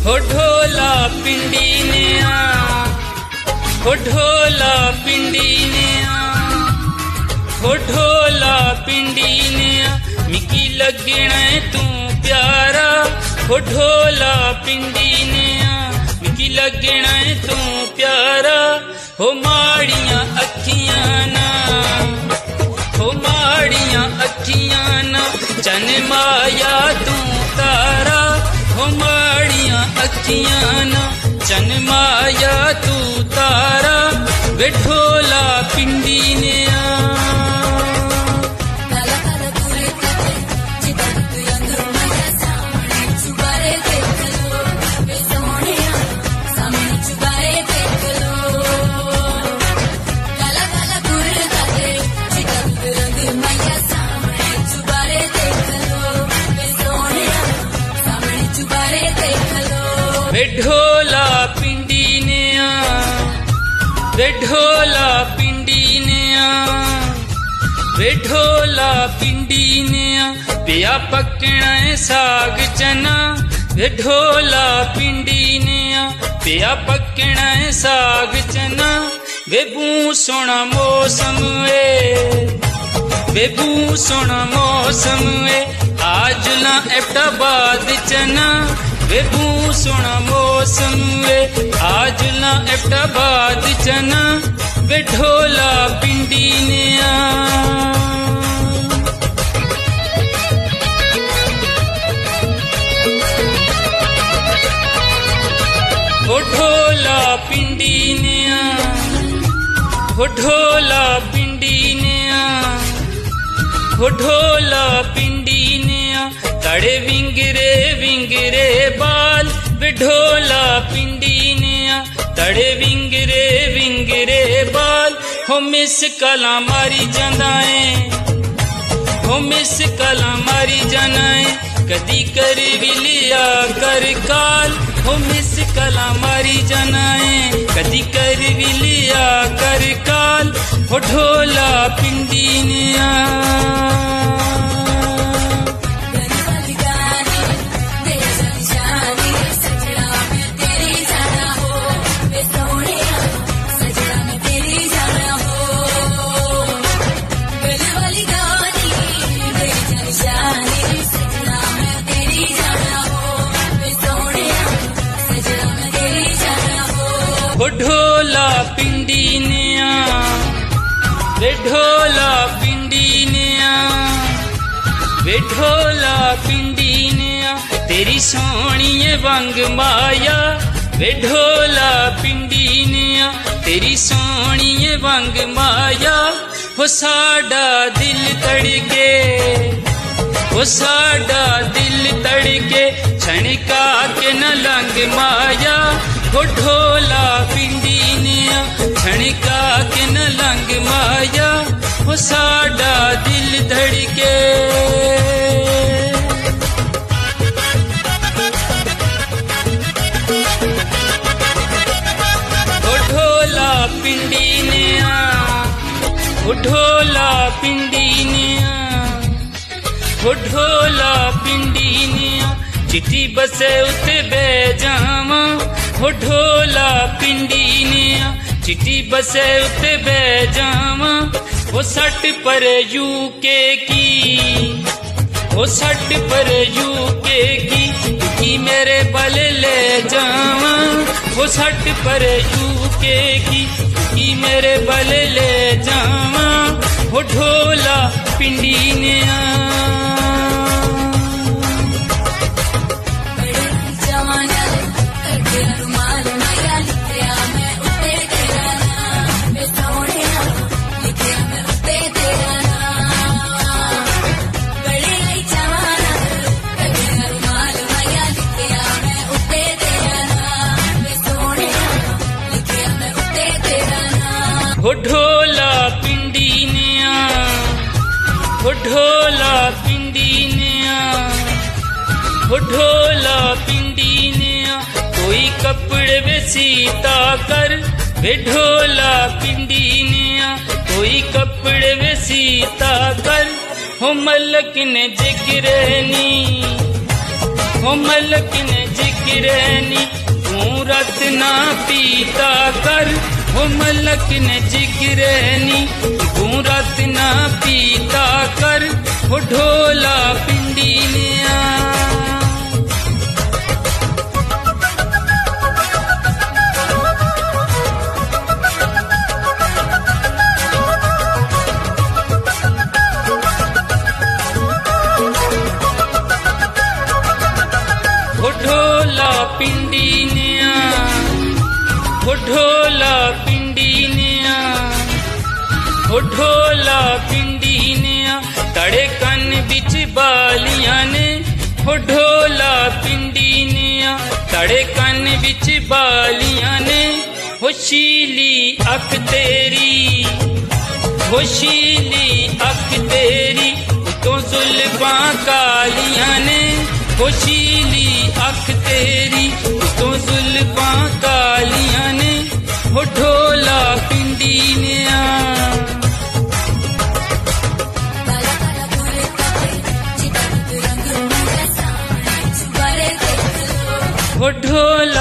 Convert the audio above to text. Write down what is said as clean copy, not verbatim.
हो ढोला पिंडी ने हो ढोला पिंडी ने हो ढोला पिंडी ने मिकी लगना तू प्यारा हो ढोला पिंडी ने मिकी लगना तू प्यारा हो माड़ियां अखियां ना हो माड़ियां अखियां ना चन माया तू तारा हो माड़ियां अखियां ना चन माया तू तारा वे ढोला पिंडी ने वे ढोला पिंडी ने वे ढोला पिंडी ने वे ढोला पिंडी ने पिया पकना है साग चना वे ढोला पिंडी ने पिया पकना है साग चना वे बू सोना मौसम वे बू सोना मौसम आज ना एबटाबाद चना वे बू सोना मौसम आज ना एबटाबाद चना वे ढोला पिंडी ने हो ढोला पिंडी ने हो ढोला पिंडी ने हो ढोला पिंडी ने तड़े विंगरे बाल वे ढोला पिंडी ने तड़े विंगरे बाल हो मिस कला मारी जंदाए हो मिस कला मारी जनाए कदी कर भी लिया कर काल हो मिस कला मारी जनाए कदी कर भी लिया कर काल हो ढोला पिंडी ने हो ढोला पिंडी ने वे ढोला पिंडी ने वे ढोला पिंडी ने तेरी सोहनी वंग माया वे ढोला पिंडी ने तेरी सोहनी वंग माया हो साडा दिल तड़के हो साडा दिल तड़के छणका के न लंग माया हो ढोला पिंडी ने छणका के न लंग माया हो साडा दिल धड़के हो ढोला पिंडी ने हो ढोला पिंडी ने हो ढोला पिंडी ने चिट्ठी बसे उते बे जावा हो ढोला पिंडी ने चिट्ठी बसे उते बे जावा वो सट पर यूके की वो सट पर यूके की मेरे बल ले जावा वो सट पर यूके की मेरे बल ले जावा हो ढोला पिंडी ने हो ढोला पिंडी ने हो ढोला पिंडी ने हो ढोला पिंडी ने कोई कपड़े वे सीता कर वे ढोला पिंडी ने कोई कपड़े वे सीता कर हो मलक ने जिगरनी हो मलक ने जिगरैनी तू रत ना पीता कर, हो मलक ने जिगरैनी तू रत ना पीता कर, हो ढोला पिंडी ने ढोला पिंडी ने ढोला पिंडी ने ढोला पिंडी ने तड़े कन बिच बालियां ने, ढोला पिंडी ने तड़े कन बिच बालियां ने, शीली अख तेरी, शीली अख तेरी तो जुल्फां कालियां ने, शीली अख तेरी तो जुल्फां कालियां ने, ढोला पिंडी ने ढोला